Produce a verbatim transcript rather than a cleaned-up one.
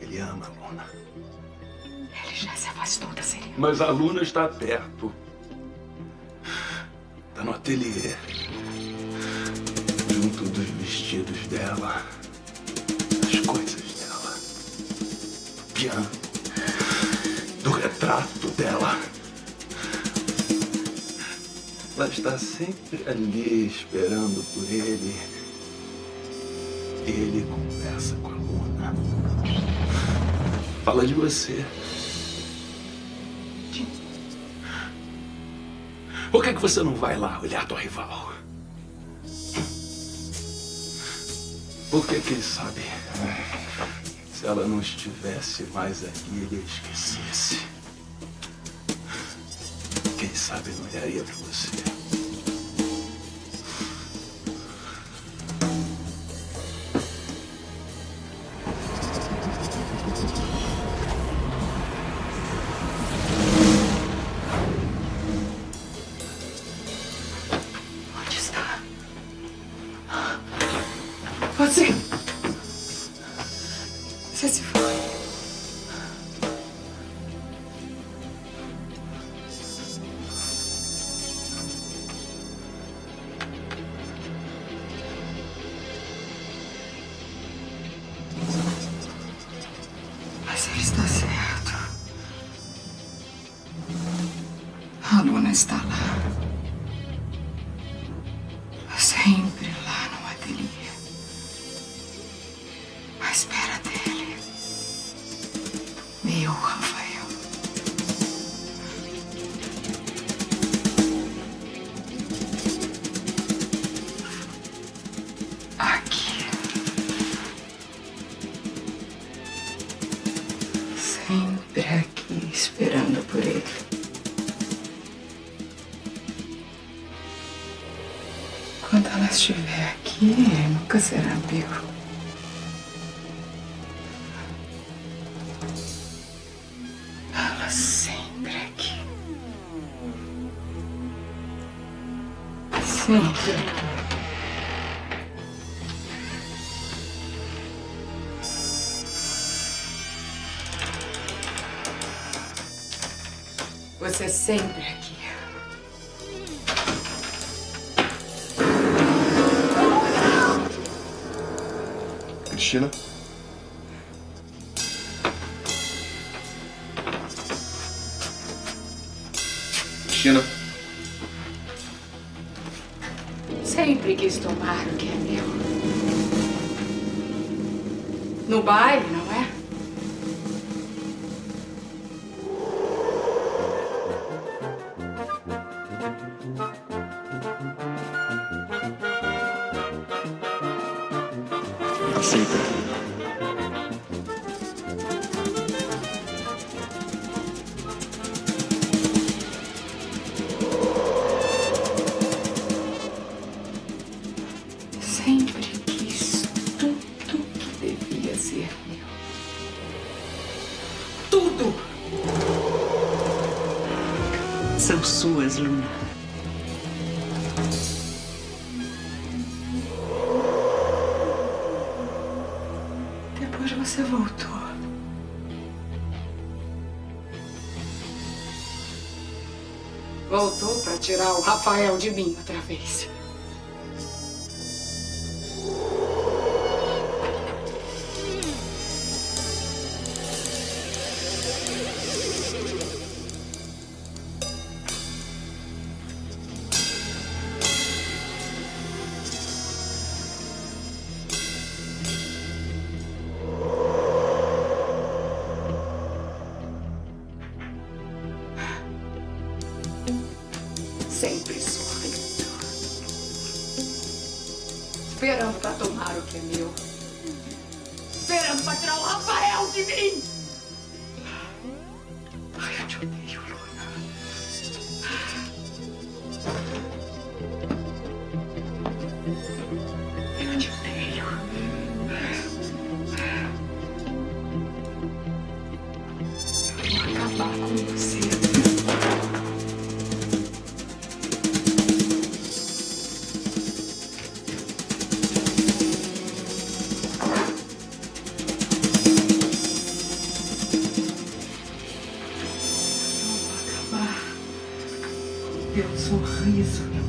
ele ama a Luna. Ele já se afastou da Serena. Mas a Luna está perto. Está no ateliê. Junto dos vestidos dela. Das coisas dela. Do piano. Do retrato dela. Ela está sempre ali esperando por ele. Ele conversa com a Luna. Fala de você. Por que que você não vai lá olhar tua rival? Por que quem sabe, se ela não estivesse mais aqui, ele a esquecesse? Quem sabe não olharia pra você. Você... Você se foi. Mas ele está certo. A Luna está lá. Sempre lá no ateliê. À espera dele. Meu Rafael. Aqui. Sempre aqui, esperando por ele. Quando ela estiver aqui, ele nunca será meu. Ela sempre aqui. Sempre. Você sempre aqui. Cristina? Cristina? Sempre quis tomar o que é meu. No baile, não é? Aceita. Sempre quis tudo que devia ser meu. Tudo! São suas, Luna. Depois você voltou. Voltou pra tirar o Rafael de mim outra vez. Sempre sorrindo. Esperando pra tomar o que é meu. Esperando pra tirar o Rafael de mim. Ai, eu te odeio, Luna. Eu te odeio. Eu vou acabar com você. teu sorriso